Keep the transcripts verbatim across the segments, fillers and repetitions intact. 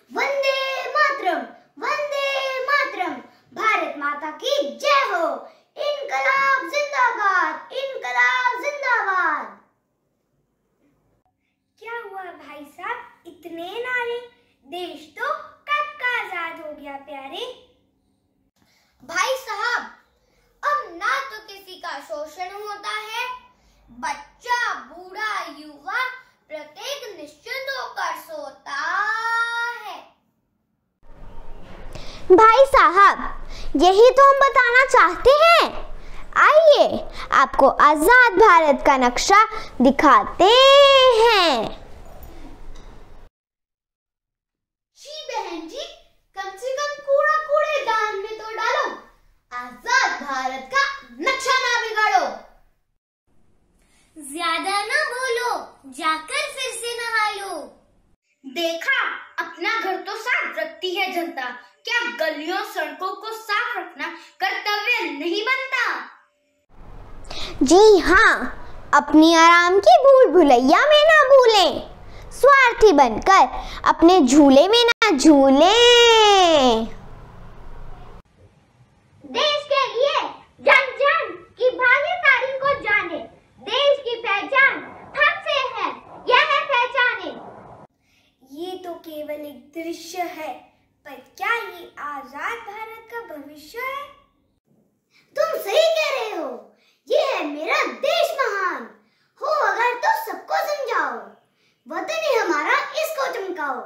वंदे मातरम, वंदे मातरम, भारत माता की जय हो, इनकलाब जिंदाबाद, इनकलाब जिंदाबाद। क्या हुआ भाई साहब, इतने नारे? देश तो कब का आजाद हो गया प्यारे। भाई साहब, अब ना तो किसी का शोषण होता है, बच्चा बूढ़ा युवा प्रत्येक निश्चिंत होकर सोता है। भाई साहब, यही तो हम बताना चाहते हैं। आइए आपको आजाद भारत का नक्शा दिखाते हैं। जी बहन जी, कम से कम कूड़ा कूड़ेदान में तो डालो, आजाद भारत का नक्शा ना बिगाड़ो। ज्यादा ना बोलो, जाकर फिर से नहा लो। देखा, अपना घर तो साफ रखती है जनता, क्या गलियों सड़कों को साफ रखना कर्तव्य नहीं बनता? जी हाँ, अपनी आराम की भूल भुलैया में ना भूलें, स्वार्थी बनकर अपने झूले में ना झूलें। देश के लिए जन जन की भागीदारी को जाने, देश की पहचान हमसे है, यह पहचाने। ये तो केवल एक दृश्य है, पर क्या ये आजाद भारत का भविष्य है? तुम सही कह रहे हो, ये है मेरा देश महान, हो अगर तो सबको समझाओ, वतन ही हमारा इसको चमकाओ।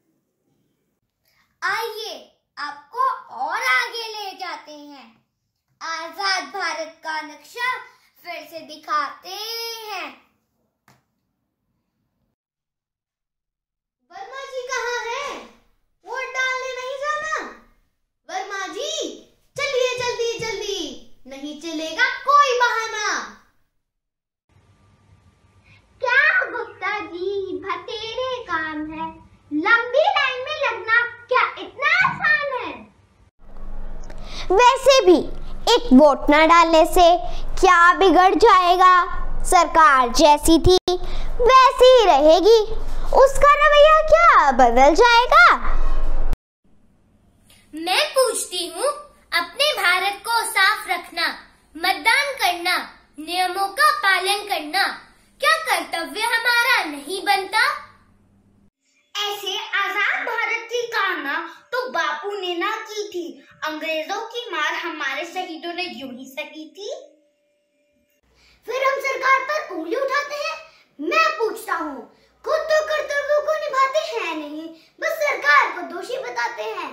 आइए आपको और आगे ले जाते हैं, आजाद भारत का नक्शा फिर से दिखाते हैं। वर्मा जी कहाँ हैं? वोट डालने नहीं जाना? वर्मा जी चलिए जल्दी जल्दी, नहीं चलेगा कोई बहाना। क्या गुप्ता जी, भतेरे काम है, लंबी लाइन में लगना क्या इतना आसान है? वैसे भी एक वोट न डालने से क्या बिगड़ जाएगा? सरकार जैसी थी वैसी ही रहेगी, उसका रवैया क्या बदल जाएगा? मैं पूछती हूँ, अपने भारत को साफ रखना, मतदान करना, नियमों का पालन करना, क्या कर्तव्य हमारा नहीं बनता? ऐसे आजाद भारत की कामना तो बापू ने ना की थी, अंग्रेजों की मार हमारे शहीदों ने यूं ही सही थी। फिर हम सरकार पर उंगली उठाते हैं। मैं पूछता हूँ, खुद तो कर्तव्यों को निभाते हैं नहीं, बस सरकार को दोषी बताते हैं।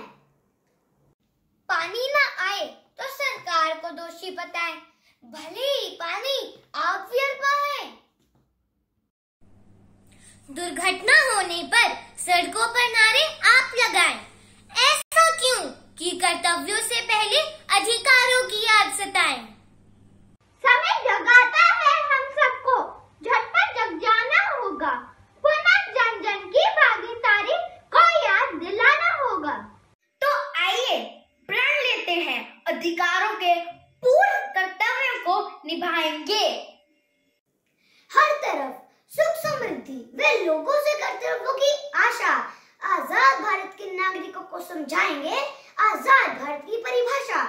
पानी ना आए तो सरकार को दोषी बताएं, भले ही पानी आप व्यर्थ है। दुर्घटना होने पर सड़कों पर नारे आप लगाएं, ऐसा क्यों कि कर्तव्यों से पहले अधिकारों की याद सताएं। समय जगाता है हम सबको, झटपट जग जाना होगा, पुनः जन जन की भागीदारी को याद दिलाना होगा। तो आइए प्रण लेते हैं, अधिकारों के पूर्ण कर्तव्यों को निभाएंगे। हर तरफ सुख समृद्धि वे लोगों से कर्तव्यों की आशा, आजाद भारत के नागरिकों को समझाएंगे आजाद भारत की परिभाषा।